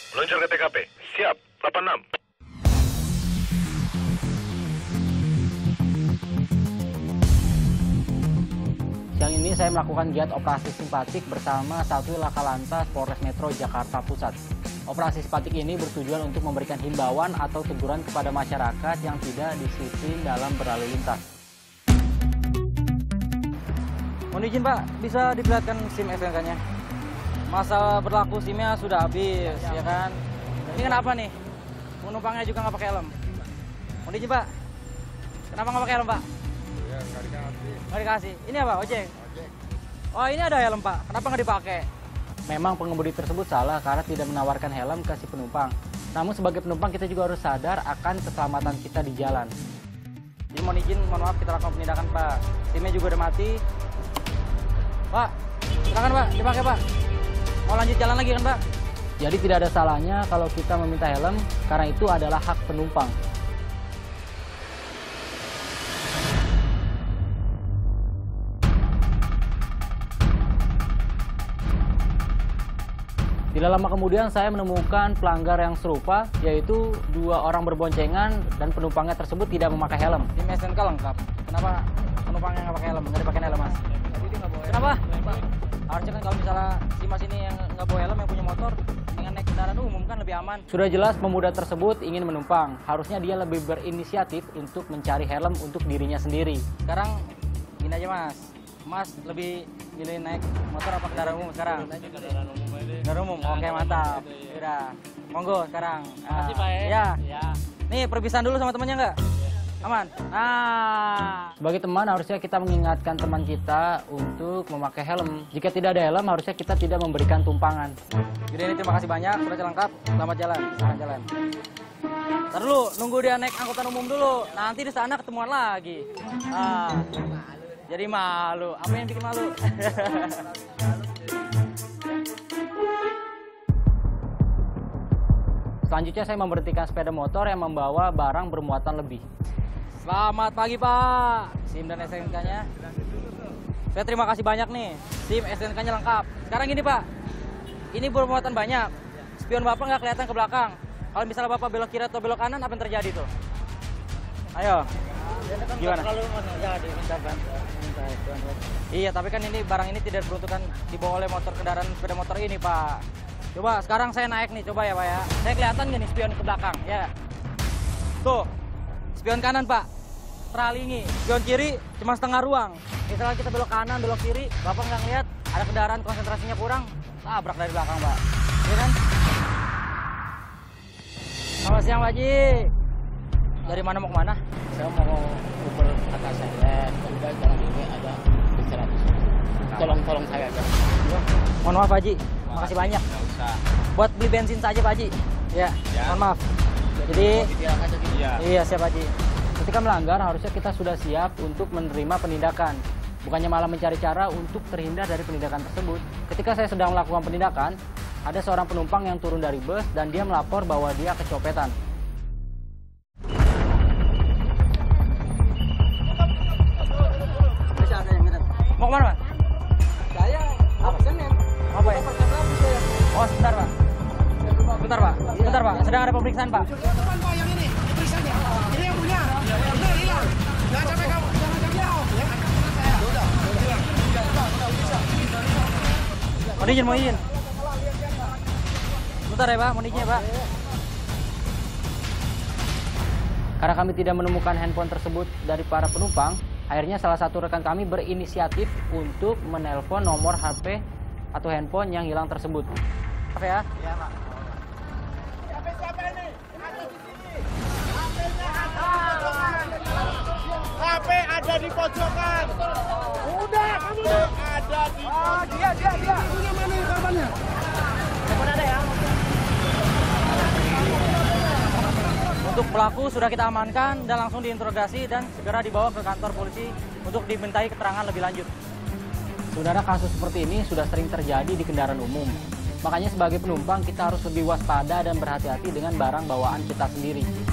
Meluncur ke TKP. Siap, 86. Siang ini saya melakukan giat operasi simpatik bersama Satuan Laka Lantas Polres Metro Jakarta Pusat. Operasi simpatik ini bertujuan untuk memberikan himbauan atau teguran kepada masyarakat yang tidak disiplin dalam berlalu lintas. Mohon izin Pak, bisa diperlihatkan SIM STNK-nya? Masa berlaku SIM-nya sudah habis, ya kan? Ini kenapa nih? Penumpangnya juga nggak pakai helm. Mohon izin Pak, kenapa nggak pakai helm Pak? Ya, nggak dikasih. Nggak dikasih. Ini apa, ojek? Oh, ini ada helm Pak, kenapa nggak dipakai? Memang pengemudi tersebut salah karena tidak menawarkan helm ke si penumpang. Namun sebagai penumpang kita juga harus sadar akan keselamatan kita di jalan. Jadi mohon izin, mohon maaf kita lakukan penindakan Pak. SIM-nya juga udah mati. Pak, silakan Pak, dipakai Pak. Mau lanjut jalan lagi kan Pak? Jadi tidak ada salahnya kalau kita meminta helm karena itu adalah hak penumpang. Tidak lama kemudian saya menemukan pelanggar yang serupa, yaitu dua orang berboncengan dan penumpangnya tersebut tidak memakai helm. SIM STNK lengkap. Kenapa penumpangnya nggak pakai helm? Nggak dipakai helm Mas? Kenapa? Harusnya kan kalau misalnya si Mas ini yang nggak bawa helm, yang punya motor, dengan naik kendaraan umum kan lebih aman. Sudah jelas pemuda tersebut ingin menumpang. Harusnya dia lebih berinisiatif untuk mencari helm untuk dirinya sendiri. Sekarang gini aja Mas. Mas lebih milih naik motor apa kendaraan umum sekarang? Kendaraan umum aja. Kendaraan umum, oke mantap. Udah, monggo sekarang. Makasih Pak Ya. Ya. Nih perpisahan dulu sama temannya nggak? Aman? Sebagai teman harusnya kita mengingatkan teman kita untuk memakai helm. Jika tidak ada helm harusnya kita tidak memberikan tumpangan. Jadi ini terima kasih banyak, sudah lengkap. Selamat jalan, selamat jalan. Ntar dulu, nunggu dia naik angkutan umum dulu. Nanti di sana ketemuan lagi. Jadi malu. Apa yang bikin malu? Selanjutnya saya memberhentikan sepeda motor yang membawa barang bermuatan lebih. Selamat pagi Pak. SIM dan STNK-nya. Saya terima kasih banyak nih. SIM STNK-nya lengkap. Sekarang gini Pak. Ini bermuatan banyak. Spion Bapak nggak kelihatan ke belakang. Kalau misalnya Bapak belok kiri atau belok kanan, apa yang terjadi tuh? Ayo. Gimana? Kalau dimintakan. Iya, tapi kan ini barang ini tidak diperuntukkan dibawa oleh motor kendaraan sepeda motor ini, Pak. Coba sekarang saya naik nih, coba ya, Pak ya. Saya kelihatan nggak nih spion ke belakang? Ya. Tuh, spion kanan, Pak. Teralingi. Spion kiri cuma setengah ruang. Misalnya kita belok kanan, belok kiri, Bapak nggak ngeliat ada kendaraan konsentrasinya kurang, tabrak dari belakang, Pak. Iya kan? Selamat siang, Pak Haji. Dari mana mau kemana? Saya mau uber atas saya, kemudian jalan ini ada 100. Tolong saya aja. Mohon maaf, Pak Haji. Makasih banyak. Nggak usah. Buat beli bensin saja, Pak Haji. Ya, Ya. mohon maaf. Jadi, Ditilang aja gitu. Iya. iya siap, Pak Haji. Ketika melanggar, harusnya kita sudah siap untuk menerima penindakan. Bukannya malah mencari cara untuk terhindar dari penindakan tersebut. Ketika saya sedang melakukan penindakan, ada seorang penumpang yang turun dari bus dan dia melapor bahwa dia kecopetan. Mau kemana, Pak? Saya absen ya. Mau apa ya? Oh, sebentar, Pak. Sebentar, Pak. Sebentar, Pak. Sedang ada pemeriksaan, Pak. Depan Pak yang ini, periksanya. Ini yang punya. Benar, hilang. Jangan sampai kamu, jangan sampai jauh. Ya. Mohon izin, mohon izin. Sebentar ya, Pak. Mohon izin ya, Pak. Karena kami tidak menemukan handphone tersebut dari para penumpang, akhirnya salah satu rekan kami berinisiatif untuk menelpon nomor HP atau handphone yang hilang tersebut. Maaf ya. Iya, Pak. Siapa ini? Ada di sini. HP ada di pojokan. Udah, kamu udah. Ada di pojokan. Dia. Punya mana yang kabarnya? Handphone ada ya? Untuk pelaku sudah kita amankan dan langsung diinterogasi dan segera dibawa ke kantor polisi untuk dimintai keterangan lebih lanjut. Saudara, kasus seperti ini sudah sering terjadi di kendaraan umum. Makanya sebagai penumpang kita harus lebih waspada dan berhati-hati dengan barang bawaan kita sendiri.